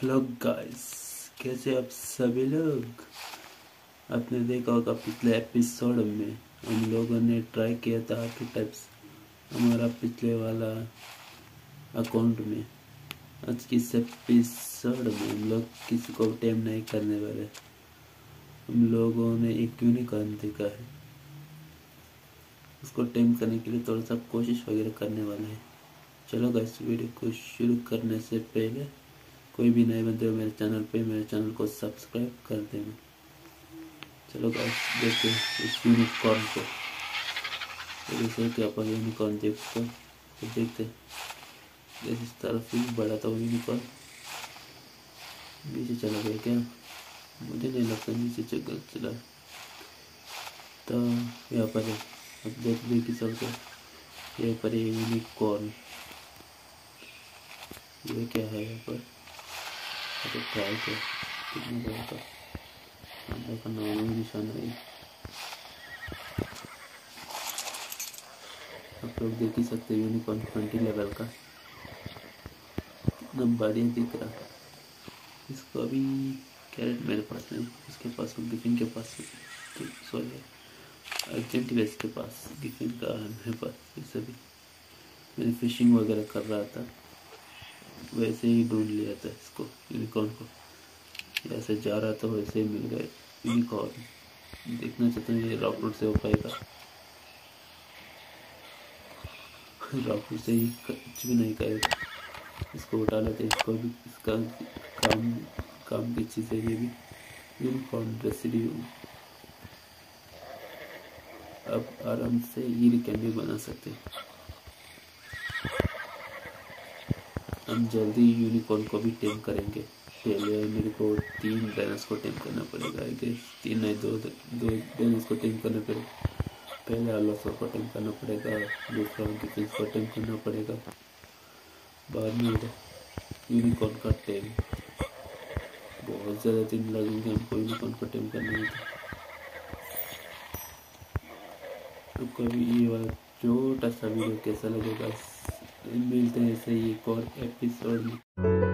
Hello guys, कैसे आप सभी लोग। आपने देखा होगा पिछले एपिसोड में हम लोगों ने ट्राई किया था आर्किटाइप्स हमारा पिछले वाला अकाउंट में। आज की इस एपिसोड में हम लोग किसी को टेम नहीं करने वाले। हम लोगों ने एक यूनिकॉर्न देखा है, उसको टेम करने के लिए थोड़ा सा कोशिश वगैरह करने वाले हैं। चलो गाइस, वीडियो को शुरू करने से पहले कोई भी नए बंदे हो मेरे चैनल को सब्सक्राइब कर देना। चलो गाइस, देखते हैं इस यूनिकॉर्न को। जैसे कि अपन यूनिकॉर्न देखते हैं, जैसे इस तरफ ही बड़ा था वो यूनिकॉर्न नीचे चला गया क्या? मुझे नहीं लगता नीचे चला। तो यहाँ पर है, अब देख सकते हैं यहाँ पर ये यूनिकॉर्न। ये क्या है यहाँ पर? तो ट्राई कर कितने बड़ा का अंदर का नाम भी निशान है। आप लोग देख ही सकते हैं यूनिकॉर्न 20 लेवल का कितना बढ़िया दिख रहा है। इसको अभी कैरेट मेरे पास नहीं, उसके पास गिफिन के पास, सॉरी अर्जेंटिवेस के पास गिफिन का है मेरे पास। इसे भी मैंने फिशिंग वगैरह कर रहा था, वैसे ही ढूंढ लिया था इसको यूनिकॉर्न को। जैसे जा रहा था वैसे ही मिल गए यूनिकॉर्न। देखना चाहता हूँ ये रॉकवुड से हो पाएगा। रॉकवुड से ही कुछ भी नहीं करेगा। इसको उठा लेते, इसको भी इसका काम की चीज़ है ये भी। यूनिकॉर्न रेसिड्यू अब आराम से ये कैंडी बना सकते हैं। हम जल्दी यूनिकॉर्न को भी टेम करेंगे। पहले मेरे को 3 डायनोस को टेम करना पड़ेगा। आई गेस 3 नहीं, 2 डायनोस को टेम करना पड़ेगा। पहले अलोसर को टेम करना पड़ेगा, दूसरा गिफिन को टेम करना पड़ेगा, बाद में यूनिकॉर्न का टेम। बहुत ज़्यादा दिन लगेंगे हमको यूनिकॉर्न को टेम करने में। तो कभी ये वाला छोटा सा वीडियो कैसा लगेगा, मिलते हैं ऐसे ही एक और एपिसोड में।